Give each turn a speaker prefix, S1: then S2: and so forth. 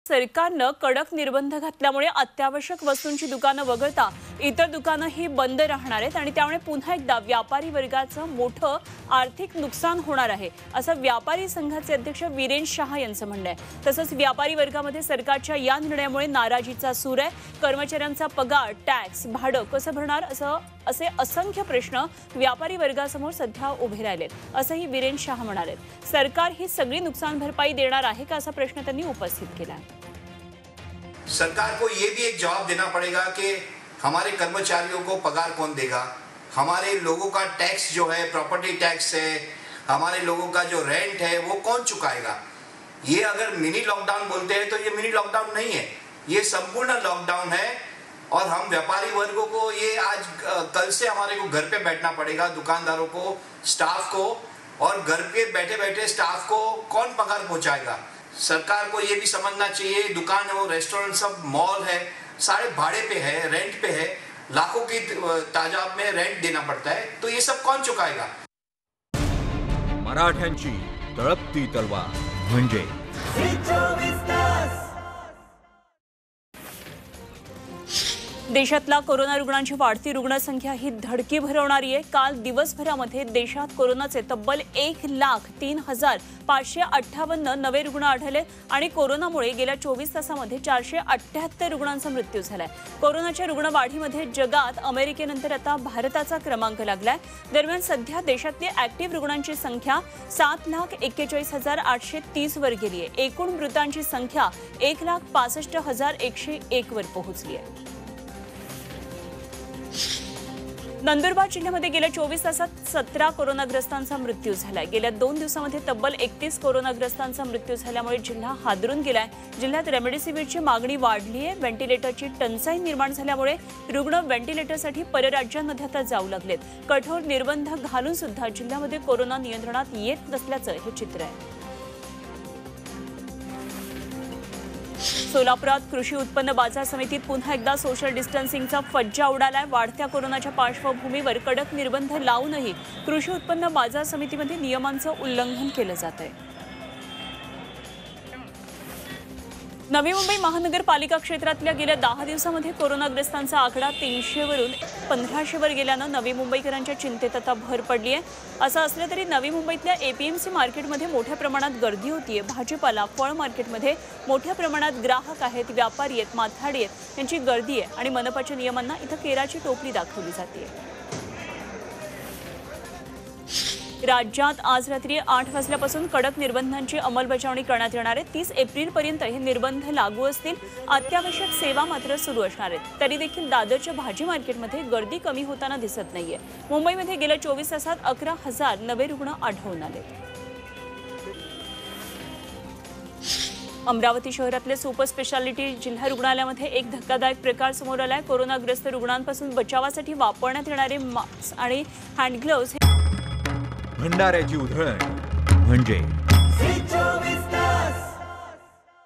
S1: सरकारनं कडक निर्बंध घातल्यामुळे अत्यावश्यक वस्तूंची दुकानं वगळता इतर दुकानं ही बंद राहणार आहेत आणि त्यामुळे पुन्हा एकदा व्यापारी वर्गाचं मोठं आर्थिक नुकसान होणार आहे असं व्यापारी संघाचे अध्यक्ष वीरेन शाह यांचं म्हणणं आहे। तसंच व्यापारी वर्गामध्ये सरकारच्या या निर्णयामुळे नाराजीचा सूर आहे। कर्मचाऱ्यांचा पगार, टॅक्स, भाडं कसं भरणार असे असंख्य प्रश्न व्यापारी वर्गासमोर सध्या उभे राहिलेत असंही वीरेन शाह म्हणाले। सरकार ही सगळी नुकसान भरपाई देणार आहे का असा प्रश्न त्यांनी उपस्थित केला आहे।
S2: सरकार को ये भी एक जवाब देना पड़ेगा कि हमारे कर्मचारियों को पगार कौन देगा, हमारे लोगों का टैक्स जो है, प्रॉपर्टी टैक्स है, हमारे लोगों का जो रेंट है वो कौन चुकाएगा। ये अगर मिनी लॉकडाउन बोलते हैं तो ये मिनी लॉकडाउन नहीं है, ये संपूर्ण लॉकडाउन है। और हम व्यापारी वर्गों को ये आज कल से हमारे को घर पे बैठना पड़ेगा, दुकानदारों को, स्टाफ को, और घर पे बैठे बैठे स्टाफ को कौन पगार पहुंचाएगा। सरकार को ये भी समझना चाहिए, दुकान हो, रेस्टोरेंट, सब मॉल है, सारे भाड़े पे है, रेंट पे है, लाखों की तादाद में रेंट देना पड़ता है, तो ये सब कौन चुकाएगा।
S3: मराठ्यांची तळपती तलवार म्हणजे
S1: देशातला कोरोना रुग्णांची वाढती रुग्णसंख्या ही धडकी भरवणारी आहे। काल दिवसभरामध्ये देशात कोरोनाचे तब्बल 1,03,558 नवे रुग्ण आढळले आणि कोरोनामुळे गेल्या 24 तासांमध्ये 478 रुग्णांचा मृत्यू झालाय। कोरोनाच्या रुग्णवाढीमध्ये जगात अमेरिकेनंतर आता भारताचा क्रमांक लागलाय। दरम्यान सध्या देशातली ऍक्टिव्ह रुग्णांची संख्या 7,41,830 वर गेली आहे। एकूण मृतांची संख्या 1,65,101 वर पोहोचली आहे। नंदुरबार जिल्ह्यामध्ये गेल्या 24 तासात 17 कोरोनाग्रस्तांचा मृत्यू झालाय। गेल्या 2 दिवसांमध्ये तब्बल 31 कोरोनाग्रस्तांचा मृत्यू झाल्यामुळे जिल्हा हादरून गेलाय। जिल्ह्यात रेमडेसिवीरची मागणी वाढली आहे। व्हेंटिलेटरची टंचाई निर्माण झाल्यामुळे रुग्ण व्हेंटिलेटरसाठी परराज्यांमध्ये आता जाऊ लागलेत। कठोर निर्बंध घालून सुद्धा जिल्ह्यामध्ये कोरोना नियंत्रणात येत नसल्याचं हे चित्र आहे। सोलापुरात कृषी उत्पन्न बाजार समितीत पुन्हा एकदा सोशल डिस्टन्सिंगचा फज्जा उडालाय। वाढत्या कोरोनाच्या पार्श्वभूमीवर कडक निर्बंध लावूनही कृषी उत्पन्न बाजार समितीमध्ये नियमांचं उल्लंघन केलं जात आहे। नवी मुंबई महानगरपालिका क्षेत्रातल्या गेल्या 10 दिवसांमध्ये कोरोनाग्रस्तांचा आकडा 300 वरून 1500 वर गेल्यानं नवी मुंबईकरांच्या चिंतेत आता भर पडली आहे। असं असलं तरी नवी मुंबईतल्या एपीएमसी मार्केटमध्ये मोठ्या प्रमाणात गर्दी होतीये। भाजीपाला, फळ मार्केटमध्ये मोठ्या प्रमाणात ग्राहक आहेत, व्यापारी आहेत, माथाडी आहेत, यांची गर्दी आहे आणि मनपाच्या नियमांना इथं केराची टोपली दाखवली जाते। राज्यात आज रात्री 8 वाजल्यापासून कडक निर्बंधांची अंमलबजावणी करण्यात येणार आहे। 30 एप्रिलपर्यंत हे निर्बंध लागू असतील। अत्यावश्यक सेवा मात्र सुरू असणार आहेत। तरी देखील दादरच्या भाजी मार्केटमध्ये गर्दी कमी होताना दिसत नाहीये। मुंबईमध्ये गेल्या 24 तासात 11,000 नवे रुग्ण आढळून आले। अमरावती शहरातल्या सुपर स्पेशालिटी जिल्हा रुग्णालयामध्ये एक धक्कादायक प्रकार समोर आलाय। कोरोनाग्रस्त रुग्णांपासून बचावासाठी वापरण्यात येणारे मास्क आणि हँड ग्लोव्ज
S3: भंडाऱ्याची उधळण म्हणजे